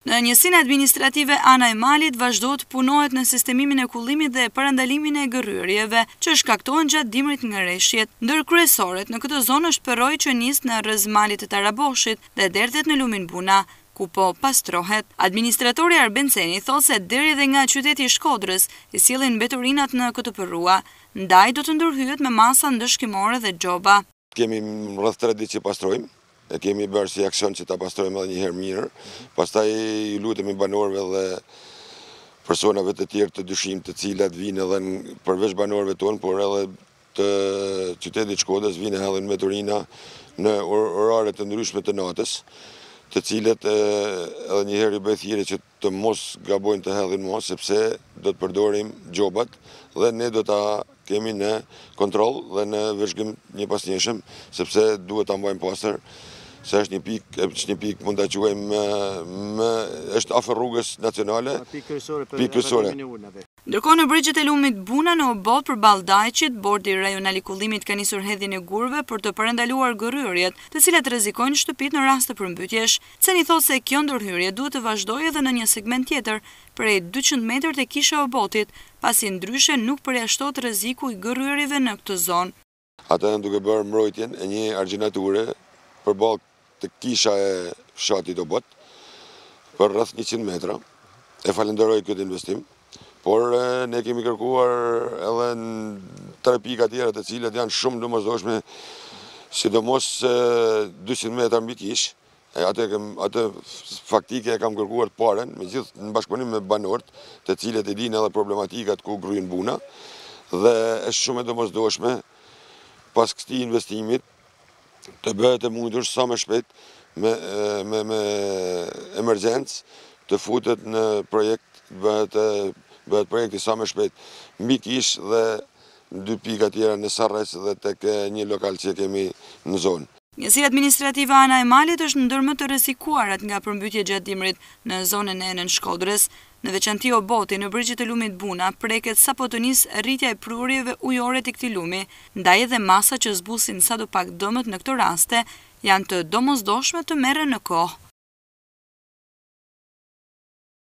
Në njësinë administrative Ana e Malit vazhdohet punohet në sistemimin e kullimit dhe parandalimin e gërryrjeve që shkaktohen gjatë dimrit nga rreshjet. Ndër kryesoret në këtë zonë është përroj që nis në rrëz malit të Taraboshit dhe derdhet në lumin Buna, ku po pastrohet. Administratori Arben Ceni thot se deri dhe nga qyteti i Shkodrës i sjellin mbeturinat në këtë përrua, ndaj do të ndërhyet me masa ndëshkimore dhe xhoba. Kemi rreth 3 ditë që pastrojmë. E kemi bërë si aksion që ta pastrojmë edhe një herë mirë, pastaj ju lutemi banorëve dhe personave të tjerë të dyshim të cilat vinë edhe përveç banorëve tonë, por edhe të qytetit Shkodrës vinë hellin mbeturina në orare të ndryshme të natës, të cilat edhe një herë i bëj thirrje që të mos gabojnë të hellin mos, sepse do të përdorim xhobat dhe ne do ta kemi në kontroll dhe në vëzhgim një pas njëshëm, sepse duhet ta mbajmë pastër, se është një pikë mund ta quajmë është afër rrugës nacionale, pikë kryesore. Ndërkohë në brigjet e lumit Buna në Obod përballë Dajqit, bordi rajonal i kullimit ka nisur hedhjen e gurëve për të parandaluar gërryrjet, të cilat rrezikojnë shtëpitë në rast të përmbytjesh. Ceni thotë se kjo ndërhyrje duhet të vazhdojë edhe në një segment tjetër, prej 200 metër te kisha e Obodit, pasi ndryshe nuk përjashtohet rreziku i gërryrjeve në këtë zonë. Ata janë duke bërë mbrojtjen e një argjinature përballë të kisha e fshatit Obod për rreth 100 metra. E falenderoj këtë investim, por ne kemi kërkuar edhe në 3 pika tjera të cilat janë shumë domosdoshme, sidomos 200 metra mbi kish. Atë faktike e kam kërkuar të paren, me gjithë në bashkëpunim me banorët, të cilët e dinë edhe problematikat ku gryen Buna, dhe është shumë e domosdoshme pas këtij investimit të bëhet e mundur sa më shpejt me emergjencë të futet në projekt, bëhet projekti sa më shpejt mbi kish dhe 2 pika tjera në Sarres dhe tek një lokal që kemi në zonë. Njësia administrative Ana e Malit është ndër më të rrezikuarat nga përmbytje gjatë dimrit në zonën e Nën Shkodrës. Në veçanti Oboti në brigjet e lumit Buna preket sapo të nis rritja e prurjeve ujore të këtij lumi, ndaj edhe masa që zbusin sadopak dëmët në këto raste janë të domosdoshme të merren në kohë.